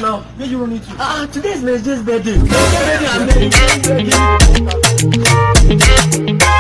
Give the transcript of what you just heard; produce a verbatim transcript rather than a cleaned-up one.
now. Where you run into? Ah, today is Mejde's birthday. Mejde's birthday. I'm